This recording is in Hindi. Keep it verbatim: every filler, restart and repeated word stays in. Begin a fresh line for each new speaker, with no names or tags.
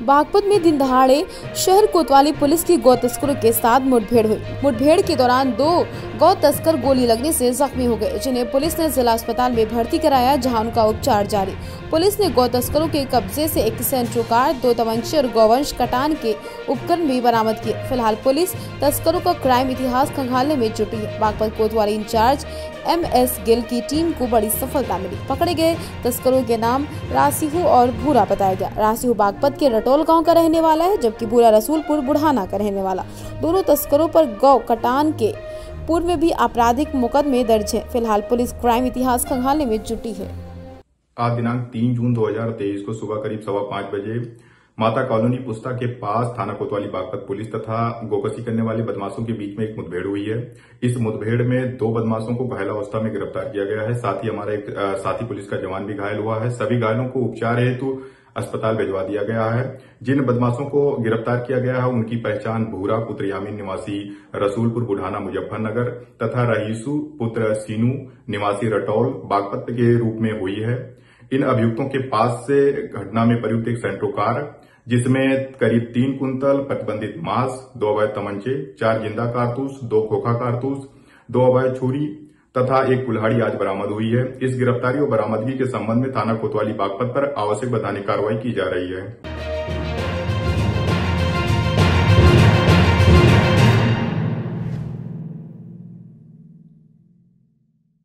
बागपत में दिन दहाड़े शहर कोतवाली पुलिस की गौ तस्करों के साथ मुठभेड़ हुई। मुठभेड़ के दौरान दो गौ तस्कर गोली लगने से जख्मी हो गए, जिन्हें पुलिस ने जिला अस्पताल में भर्ती कराया, जहां उनका उपचार जारी। पुलिस ने गौ तस्करों के कब्जे से एक सेंट्रो कार, दो तमंचे और गौवंश कटान के उपकरण भी बरामद किए। फिलहाल पुलिस तस्करों का क्राइम इतिहास खंगालने में जुटी है। बागपत कोतवाली इंचार्ज एम एस गिल की टीम को बड़ी सफलता मिली। पकड़े गए तस्करों के नाम रासिहू और भूरा बताया गया। रासिहू बागपत के रटोल गांव का रहने वाला है, जबकि भूरा रसूलपुर बुढ़ाना का रहने वाला। दोनों तस्करों पर गौ कटान के पूर्व में भी आपराधिक मुकदमे दर्ज है। फिलहाल पुलिस क्राइम इतिहास खंगालने में जुटी है।
आज दिनांक तीन जून दो हजार तेईस को सुबह करीब सवा पांच बजे माता कॉलोनी पुस्ता के पास थाना कोतवाली बागपत पुलिस तथा गोकसी करने वाले बदमाशों के बीच में एक मुठभेड़ हुई है। इस मुठभेड़ में दो बदमाशों को घायल अवस्था में गिरफ्तार किया गया है। साथ ही हमारा एक साथी पुलिस का जवान भी घायल हुआ है। सभी घायलों को उपचार हेतु अस्पताल भिजवा दिया गया है। जिन बदमाशों को गिरफ्तार किया गया है उनकी पहचान भूरा पुत्र यामीन निवासी रसूलपुर बुढ़ाना मुजफ्फरनगर तथा रईसू पुत्र सीनू निवासी रटौल बागपत के रूप में हुई है। इन अभियुक्तों के पास से घटना में प्रयुक्त एक सेंट्रो कार, जिसमें करीब तीन कुंतल प्रतिबंधित मांस, दो अवैध तमंचे, चार जिंदा कारतूस, दो खोखा कारतूस, दो अवैध छुरी तथा एक कुल्हाड़ी आज बरामद हुई है। इस गिरफ्तारी और बरामदगी के संबंध में थाना कोतवाली बागपत पर आवश्यक वैधानिक कार्रवाई की जा रही है।